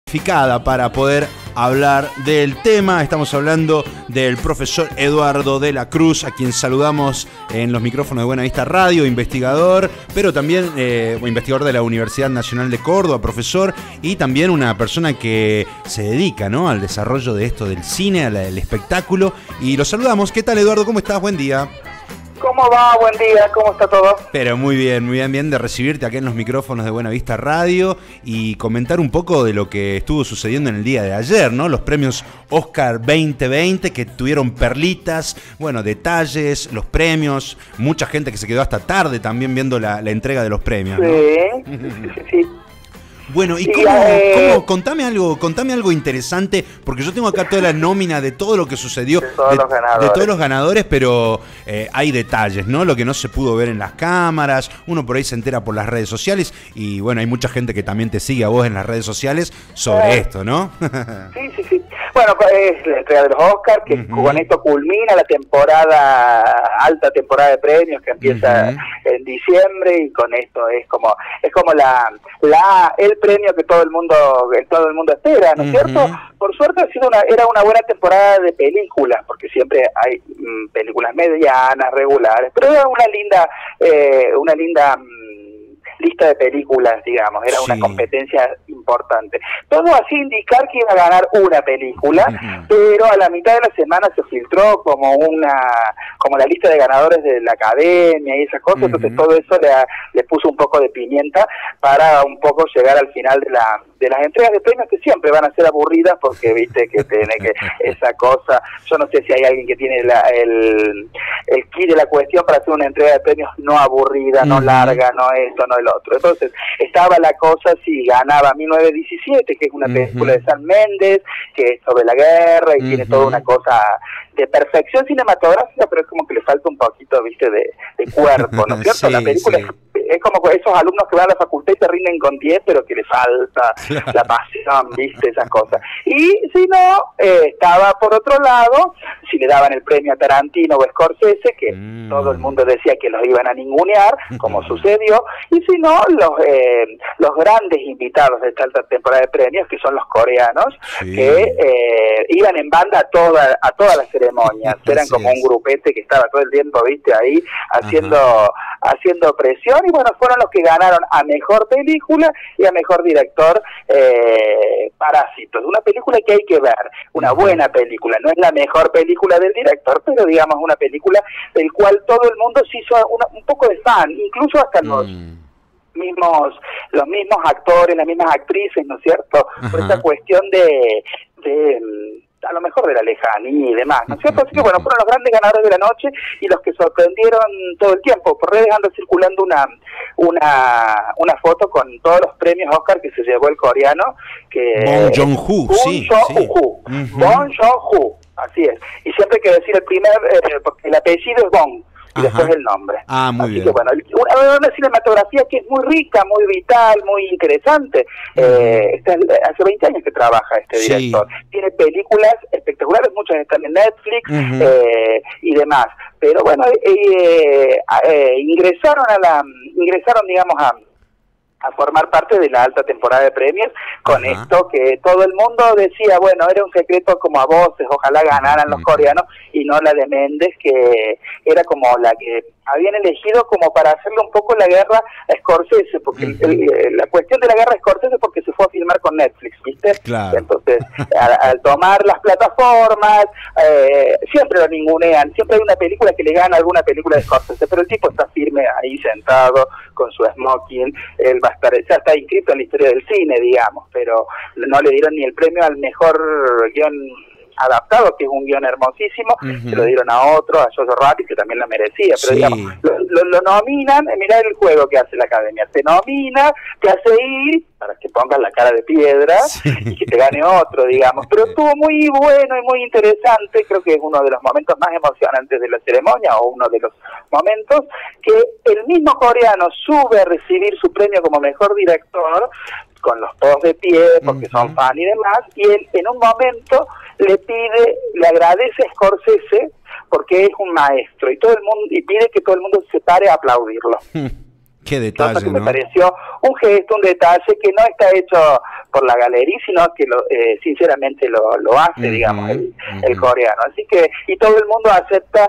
Para poder hablar del tema. Estamos hablando del profesor Eduardo de la Cruz, a quien saludamos en los micrófonos de Buena Vista Radio, investigador, pero también investigador de la Universidad Nacional de Córdoba, profesor, y también una persona que se dedica, ¿no?, al desarrollo de esto del cine, al espectáculo. Y lo saludamos. ¿Qué tal, Eduardo? ¿Cómo estás? Buen día. ¿Cómo va? Buen día, ¿cómo está todo? Pero muy bien de recibirte aquí en los micrófonos de Buena Vista Radio y comentar un poco de lo que estuvo sucediendo en el día de ayer, ¿no? Los premios Oscar 2020 que tuvieron perlitas, bueno, detalles, los premios, mucha gente que se quedó hasta tarde también viendo la entrega de los premios, ¿no? Sí. Bueno, y contame algo interesante, porque yo tengo acá toda la nómina de todo lo que sucedió, de todos los ganadores, pero hay detalles, ¿no? Lo que no se pudo ver en las cámaras, uno por ahí se entera por las redes sociales, y bueno, hay mucha gente que también te sigue a vos en las redes sociales sobre esto, ¿no? Sí. Bueno, es la entrega de los Oscars, que con esto culmina la alta temporada de premios que empieza en diciembre, y con esto es como el premio que todo el mundo espera, ¿no es cierto? Por suerte era una buena temporada de películas, porque siempre hay películas medianas, regulares, pero era una linda lista de películas, digamos, era una competencia importante. Todo hacía indicar que iba a ganar una película, pero a la mitad de la semana se filtró como la lista de ganadores de la Academia y esas cosas, entonces todo eso le puso un poco de pimienta para un poco llegar al final de las entregas de premios, que siempre van a ser aburridas, porque viste que tiene que esa cosa, yo no sé si hay alguien que tiene el key de la cuestión para hacer una entrega de premios no aburrida, no larga, no esto, no el otro. Entonces estaba la cosa si ganaba 1917, que es una película de Sam Mendes, que es sobre la guerra y tiene toda una cosa de perfección cinematográfica, pero es como que le falta un poquito, viste, de cuerpo, ¿no es cierto? La película es como esos alumnos que van a la facultad y se rinden con 10, pero que le falta la pasión, viste, esas cosas. Y si no, estaba por otro lado, si le daban el premio a Tarantino o Scorsese, que todo el mundo decía que los iban a ningunear, como sucedió, y si no, los grandes invitados de esta alta temporada de premios, que son los coreanos, que iban en banda a todas las ceremonias, eran como un grupete que estaba todo el tiempo, viste, ahí haciendo presión, y bueno, fueron los que ganaron a mejor película y a mejor director. Parásitos, una película que hay que ver, una buena película, no es la mejor película del director, pero digamos una película del cual todo el mundo se hizo un poco de fan, incluso hasta los mismos actores, las mismas actrices, ¿no es cierto? Por esta cuestión de a lo mejor de la lejanía y demás, ¿no es cierto? Así que bueno, fueron los grandes ganadores de la noche y los que sorprendieron todo el tiempo. Por redes anda circulando una foto con todos los premios Oscar que se llevó el coreano, que Bong Joon-ho, Bong Joon-ho, así es. Y siempre hay que decir porque el apellido es Bong, y después el nombre. Muy bien. Que bueno, una cinematografía que es muy rica, muy vital, muy interesante. Hace 20 años que trabaja este director. Tiene películas espectaculares, muchas están en Netflix y demás. Pero bueno, ingresaron digamos a formar parte de la alta temporada de premios con esto que todo el mundo decía, bueno, era un secreto como a voces, ojalá ganaran los coreanos y no la de Méndez, que era como la que habían elegido como para hacerle un poco la guerra a Scorsese, porque la cuestión de la guerra a Scorsese porque se fue a filmar con Netflix, ¿viste? Claro. Entonces, al tomar las plataformas, siempre lo ningunean, siempre hay una película que le gana a alguna película de Scorsese, pero el tipo está firme ahí sentado con su smoking, él va a estar, ya está inscrito en la historia del cine, digamos, pero no le dieron ni el premio al mejor guión adaptado, que es un guión hermosísimo, se lo dieron a otro, a Jojo Rabbit, que también la merecía, pero digamos, lo nominan, mirá el juego que hace la Academia, te nomina, te hace ir, para que pongas la cara de piedra, y que te gane otro, digamos, pero estuvo muy bueno y muy interesante, creo que es uno de los momentos más emocionantes de la ceremonia, o uno de los momentos, que el mismo coreano sube a recibir su premio como mejor director, con los todos de pie, porque son fan y demás, y él en un momento le agradece a Scorsese porque es un maestro, y todo el mundo, y pide que todo el mundo se pare a aplaudirlo. Qué detalle, que ¿no? me pareció un gesto, un detalle que no está hecho por la galería, sino que sinceramente lo hace, digamos, el coreano. Así que, y todo el mundo acepta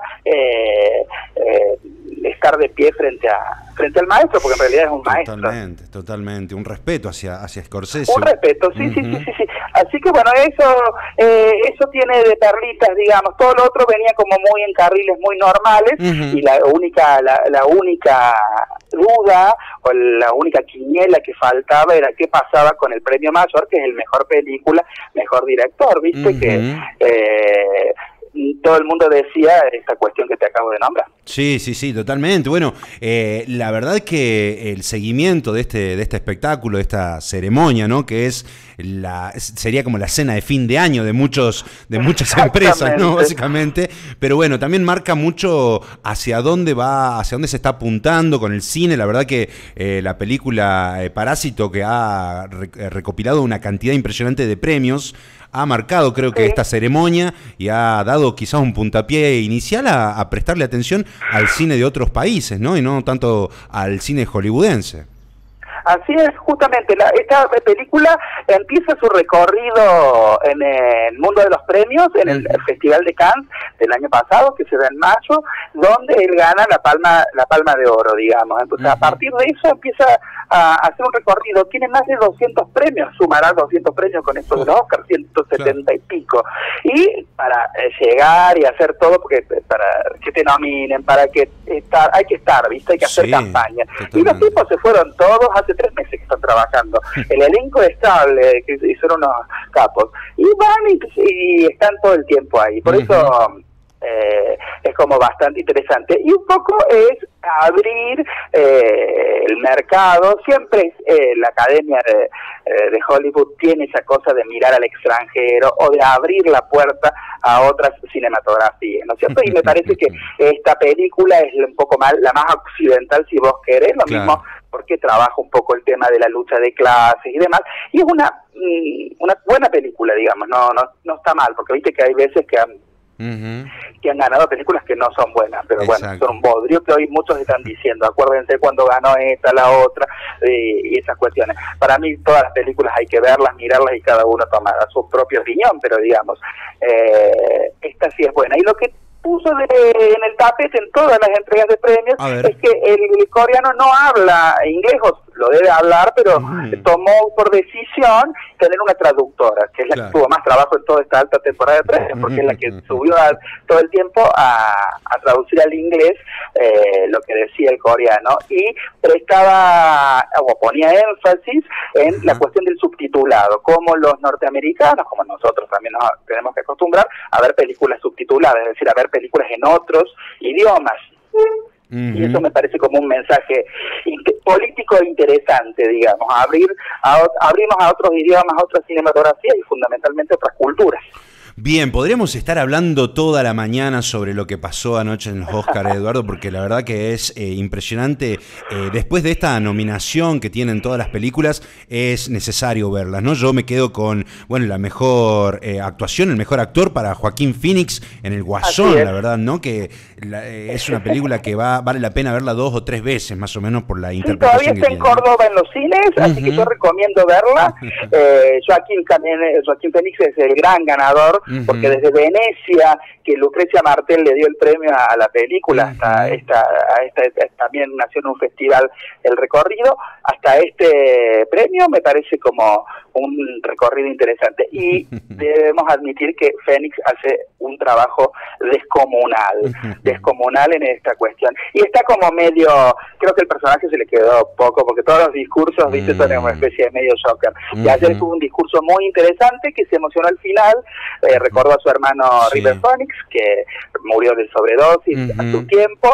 estar de pie frente al maestro, porque en realidad es un maestro. Totalmente, un respeto hacia Scorsese. Un respeto, sí. Así que bueno, eso tiene de perlitas, digamos. Todo lo otro venía como muy en carriles muy normales, y la única duda o la única quiniela que faltaba era qué pasaba con el premio mayor, que es el mejor película, mejor director, viste que todo el mundo decía esta cuestión que te acabo de nombrar. Sí, totalmente. Bueno, la verdad que el seguimiento de este espectáculo, de esta ceremonia, ¿no? Que sería como la cena de fin de año de muchas empresas, ¿no? Básicamente. Pero bueno, también marca mucho hacia dónde se está apuntando con el cine. La verdad que la película Parásito, que ha recopilado una cantidad impresionante de premios, ha marcado, creo que esta ceremonia, y ha dado quizás un puntapié inicial a prestarle atención al cine de otros países, ¿no? Y no tanto al cine hollywoodense. Así es, justamente, esta película empieza su recorrido en el mundo de los premios, en el Festival de Cannes del año pasado, que se da en mayo, donde él gana la palma de oro, digamos. Entonces, a partir de eso empieza a hacer un recorrido. Tiene más de 200 premios, sumará 200 premios con esto de los Oscars, 170 y pico. Y para llegar y hacer todo, porque para que te nominen, hay que estar, ¿viste? Hay que hacer campaña. Totalmente. Y los tipos se fueron todos, hace 3 meses que están trabajando. El elenco estable, que son unos capos. Y van y están todo el tiempo ahí. Por eso es como bastante interesante. Y un poco es abrir el mercado. Siempre la Academia de Hollywood tiene esa cosa de mirar al extranjero o de abrir la puerta a otras cinematografías, ¿no es cierto? Y me parece que esta película es un poco más, la más occidental, si vos querés, lo mismo porque trabaja un poco el tema de la lucha de clases y demás, y es una buena película, digamos, no está mal, porque viste que hay veces que han ganado películas que no son buenas, pero bueno, son un bodrio que hoy muchos están diciendo, acuérdense cuando ganó esta, la otra, y esas cuestiones. Para mí todas las películas hay que verlas, mirarlas y cada uno tomar su propia opinión, pero digamos, esta sí es buena. Y lo que puso en el tapete en todas las entregas de premios es que el coreano no habla inglés, lo debe hablar, pero tomó por decisión tener una traductora, que es la que tuvo más trabajo en toda esta alta temporada de premios, porque es la que subió todo el tiempo a traducir al inglés lo que decía el coreano, y prestaba o ponía énfasis en la cuestión del subtitulado, como los norteamericanos, como nosotros también nos tenemos que acostumbrar a ver películas subtituladas, es decir, a ver películas en otros idiomas. Y eso me parece como un mensaje político interesante, digamos, abrirnos a otros idiomas, a otras cinematografías y fundamentalmente a otras culturas. Bien, podríamos estar hablando toda la mañana sobre lo que pasó anoche en los Oscars, Eduardo, porque la verdad que es impresionante. Después de esta nominación que tienen todas las películas, es necesario verlas, ¿no? Yo me quedo con, la mejor actuación, el mejor actor para Joaquín Phoenix en El Guasón, la verdad, ¿no? Que es una película que vale la pena verla 2 o 3 veces, más o menos, por la interpretación que tiene. Todavía está en Córdoba en los cines, así que yo recomiendo verla. Joaquín Phoenix es el gran ganador, porque desde Venecia, que Lucrecia Martel le dio el premio a la película, hasta también nació en un festival el recorrido, hasta este premio me parece como un recorrido interesante. Y debemos admitir que Phoenix hace un trabajo descomunal en esta cuestión. Y está como medio, creo que el personaje se le quedó poco, porque todos los discursos, viste, son una especie de medio Joker. Y ayer tuvo un discurso muy interesante que se emocionó al final, recordó a su hermano River Phoenix, que murió de sobredosis hace un tiempo,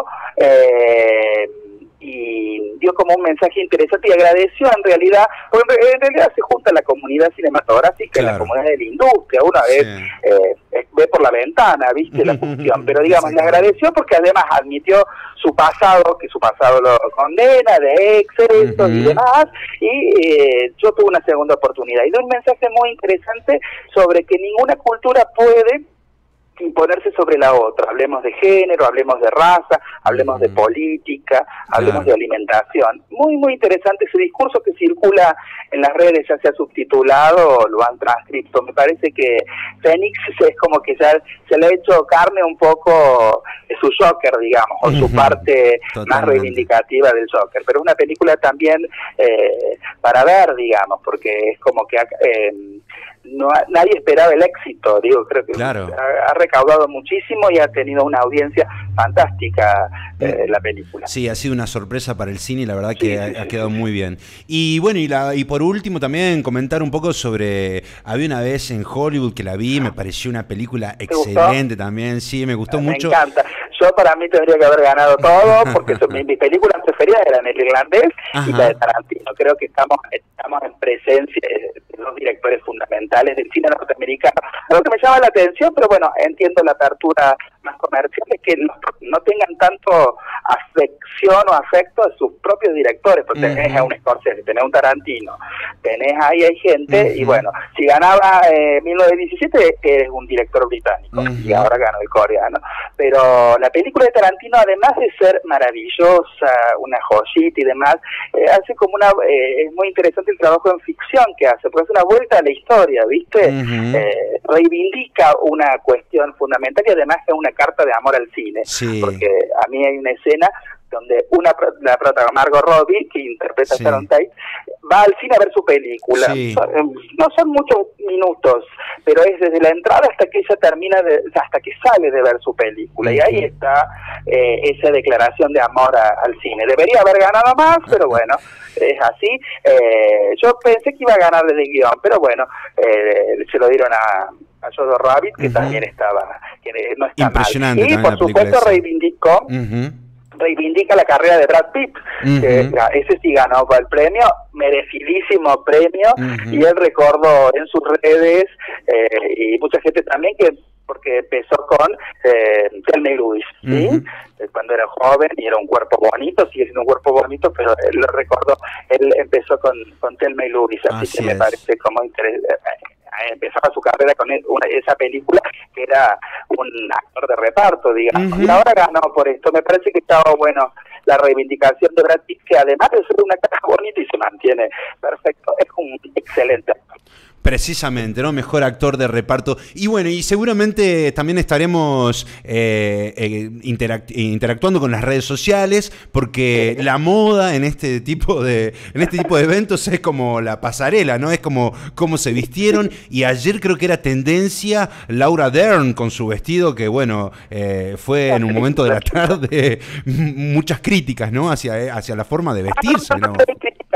y dio como un mensaje interesante y agradeció en realidad, porque en realidad se junta la comunidad cinematográfica y la comunidad de la industria, una vez ve por la ventana, viste la función, pero digamos, le agradeció porque además admitió su pasado, que su pasado lo condena, de excesos y demás, y yo tuve una segunda oportunidad, y dio un mensaje muy interesante sobre que ninguna cultura puede imponerse sobre la otra. Hablemos de género, hablemos de raza, hablemos de política, hablemos de alimentación. Muy, muy interesante ese discurso que circula en las redes, ya se ha subtitulado, lo han transcrito. Me parece que Fénix es como que ya se le ha hecho carne un poco de su Joker, digamos, o su parte más reivindicativa del Joker. Pero es una película también para ver, digamos, porque es como que nadie esperaba el éxito, digo, creo que ha recaudado muchísimo y ha tenido una audiencia fantástica la película. Sí, ha sido una sorpresa para el cine y la verdad que ha quedado muy bien. Y bueno, y por último también comentar un poco sobre Había una vez en Hollywood, que la vi, me pareció una película excelente también, sí, me gustó mucho. Me encanta. Yo para mí tendría que haber ganado todo, porque mis películas preferidas eran El Irlandés y la de Tarantino. Creo que estamos en presencia de dos directores fundamentales del cine norteamericano. Algo que me llama la atención, pero bueno, entiendo la apertura más comercial, es que no tengan tanto afección o afecto a sus propios directores, porque tenés a un Scorsese, tenés a un Tarantino, tenés ahí hay gente, y bueno, si ganaba 1917 es un director británico, y ahora ganó el coreano, pero la película de Tarantino, además de ser maravillosa, una joyita y demás, hace como es muy interesante el trabajo en ficción que hace, porque es una vuelta a la historia, ¿viste? Reivindica una cuestión fundamental y además es una carta de amor al cine, porque a mí hay una escena donde la protagonista Margot Robbie, que interpreta a Sharon Tate, va al cine a ver su película. No son muchos minutos, pero es desde la entrada hasta que ella hasta que sale de ver su película. Y ahí está esa declaración de amor al cine. Debería haber ganado más, pero bueno, es así. Yo pensé que iba a ganar desde el guión, pero bueno, se lo dieron a Jojo Rabbit, que también estaba, que no está impresionante mal. Y por supuesto reivindica la carrera de Brad Pitt, que ese sí ganó el premio, merecidísimo premio, y él recordó en sus redes, y mucha gente también, porque empezó con Thelma y Louise, ¿sí? Cuando era joven y era un cuerpo bonito, sigue siendo un cuerpo bonito, pero él lo recordó, él empezó con Thelma y Louise, así que me parece como interesante. Empezaba su carrera con esa película, que era un actor de reparto, digamos, y ahora ganó por esto. Me parece que estaba bueno la reivindicación de Brad Pitt, que además de ser una cara bonita y se mantiene perfecto, es un excelente actor. Precisamente, ¿no? Mejor actor de reparto. Y bueno, y seguramente también estaremos interactuando con las redes sociales, porque la moda en este tipo de eventos es como la pasarela, ¿no? Es como cómo se vistieron. Y ayer creo que era tendencia Laura Dern con su vestido, que bueno, fue en un momento de la tarde muchas críticas, ¿no? Hacia la forma de vestirse, ¿no? No me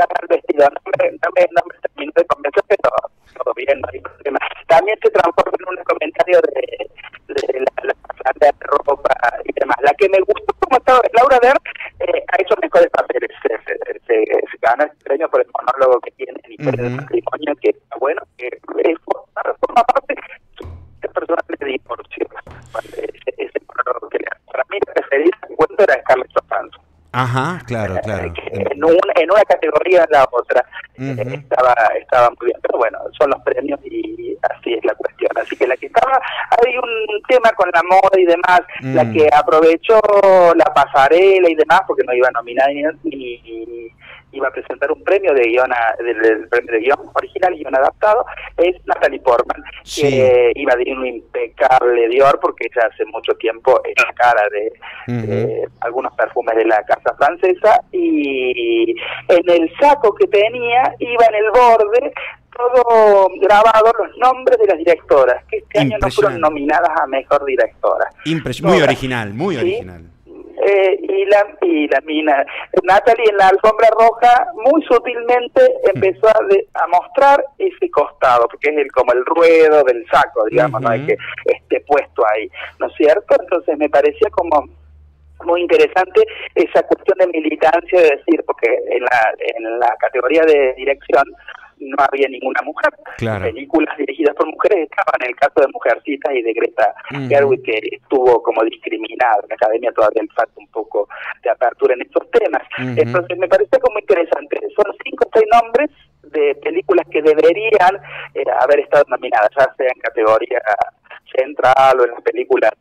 terminó de convencer, pero todo bien, no hay problema. También se transforma en un comentario de la falta de ropa y demás. La que me gustó como estaba Laura Dern, ha hecho mejores papeles. Se ganó el premio por el monólogo que tiene en Historia del Matrimonio, que está bueno, que forma parte de personaje de divorcio. Ese monólogo que para mí la preferida que encuentro era Scarlett Johansson. Ajá, claro. En una categoría en la otra estaba muy bien, pero bueno, son los premios y así es la cuestión. Así que hay un tema con la moda y demás, la que aprovechó la pasarela y demás, porque no iba a nominar ni iba a presentar un premio de guion, del premio de guión original, guión adaptado, es Natalie Portman, que iba a tener un impecable Dior, porque ella hace mucho tiempo es la cara de algunos perfumes de la casa francesa, y en el saco que tenía iba en el borde todo grabado los nombres de las directoras, que este año no fueron nominadas a Mejor Directora. Muy original, muy original. Y la mina Natalie en la alfombra roja muy sutilmente empezó a mostrar ese costado, porque es como el ruedo del saco, digamos, no hay que esté puesto ahí, ¿no es cierto? Entonces me parecía como muy interesante esa cuestión de militancia, de decir, porque en la categoría de dirección no había ninguna mujer. Claro. Películas dirigidas por mujeres estaban, en el caso de Mujercitas y de Greta Gerwig, que estuvo como discriminada. La academia todavía le falta un poco de apertura en estos temas. Entonces me parece como interesante. Son 5 o 6 nombres de películas que deberían haber estado nominadas, ya sea en categoría central o en las películas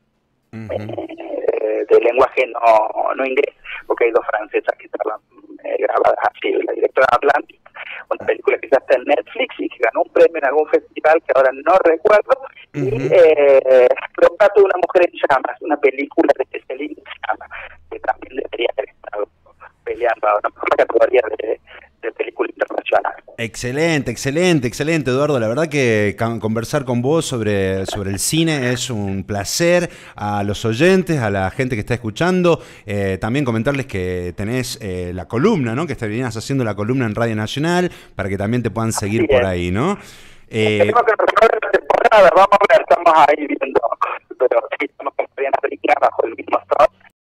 de lenguaje no inglés, porque hay dos francesas que estaban grabadas así. La directora de Atlantic, una película que ya está en Netflix y que ganó un premio en algún festival que ahora no recuerdo, y Retrato de una mujer en llamas, una película de Celine Sciamma, que también debería haber estado peleando ahora por la categoría de película internacional. Excelente, excelente, excelente, Eduardo. La verdad que conversar con vos sobre el cine es un placer. A los oyentes, a la gente que está escuchando, también comentarles que tenés la columna, ¿no? Que venías haciendo la columna en Radio Nacional, para que también te puedan seguir por ahí, ¿no? Tenemos que resolver la temporada, vamos a ver, estamos ahí viendo, pero sí, estamos con Mariana Brinkman bajo el mismo stop.